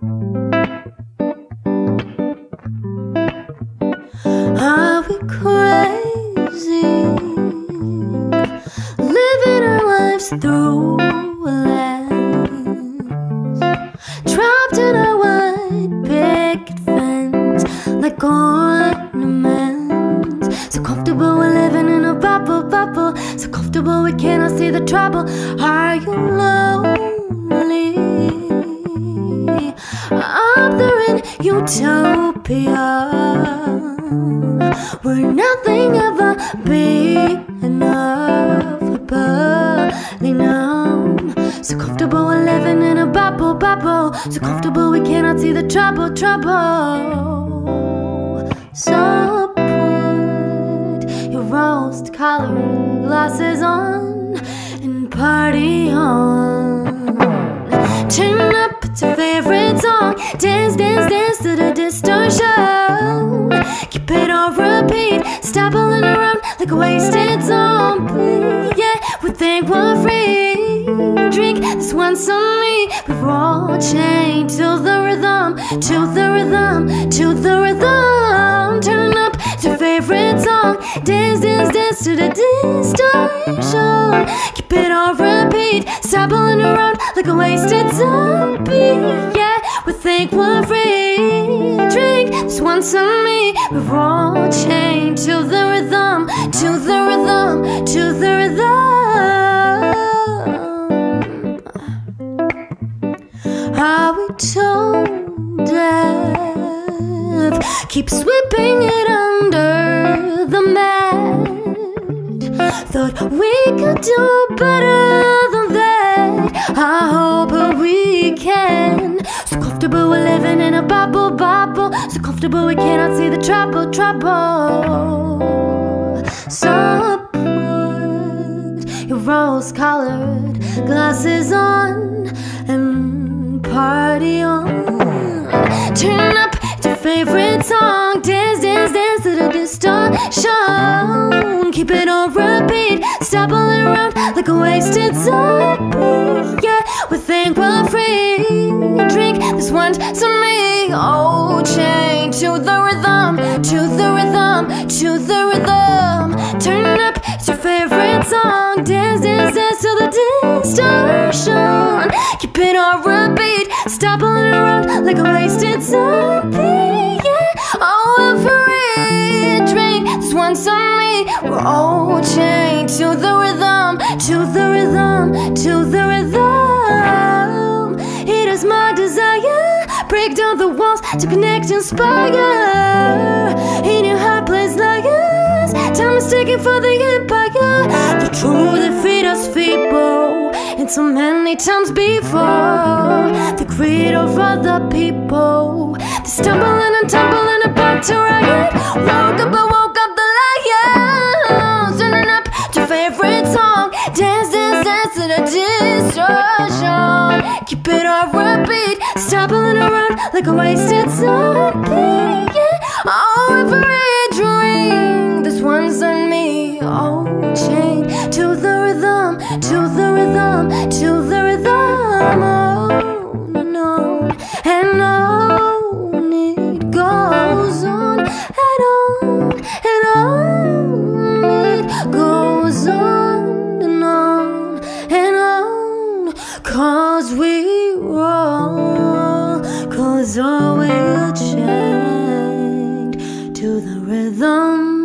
Are we crazy? Living our lives through a lens, trapped in our white picket fence like ornaments. So comfortable we're living in a bubble, bubble. So comfortable we cannot see the trouble. Are you lonely? Up there in utopia, where nothing ever be enough, barely numb. So comfortable we're living in a bubble, bubble. So comfortable we cannot see the trouble, trouble. So put your rose-colored glasses on and party on. Turn up your favorite song, dance, dance, dance to the distortion. Keep it on repeat, stumbling around like a wasted zombie. Yeah, we think we're free. Drink this one's on me. We're all chained to the rhythm, to the rhythm, to the rhythm. Turn up your favorite song, dance, dance, dance to the distortion. Keep it on repeat, stumbling around like a wasted zombie. Yeah, we think we're free. Drink this one's on me. We're all chained to the rhythm, to the rhythm, to the rhythm. Are we tone deaf? Keep sweeping it under the mat. Thought we could do better than that. I hope we can. So comfortable we're living in a bubble, bubble. So comfortable we cannot see the trouble, trouble. So put your rose-colored glasses on and party on. Turn up your favorite song, dance, dance, dance to the distortion. Keep it on repeat, stumbling around like a wasted zombie. Yeah, we think we're free. Drink this one's on me. Oh, chained to the rhythm, to the rhythm, to the rhythm. Turn up your favorite song, dance, dance, dance to the distortion. Keep it on repeat, stumbling around like a wasted zombie. Yeah, oh, we're free. Drink this one's on me. We're all chained to the rhythm, to the rhythm, to the rhythm. It is my desire, break down the walls to connect, inspire. In your heart plays liars, time is ticking for the empire. The truth defeat us feeble, and so many times before. The greed of other people, they stumbling and tumbling about to riot. Woke up, I woke up the lions. Turning up your favorite song, dance, dance, dance to the distortion. Keep it on repeat, stumbling around like a wasted zombie. Yeah, oh, every drink, this one's on me. Oh, chained to the rhythm, to the rhythm, to the rhythm. Oh, no, and on it goes on and on and on. It goes on and on and on. 'Cause we roll, 'cause all we're chained to the rhythm.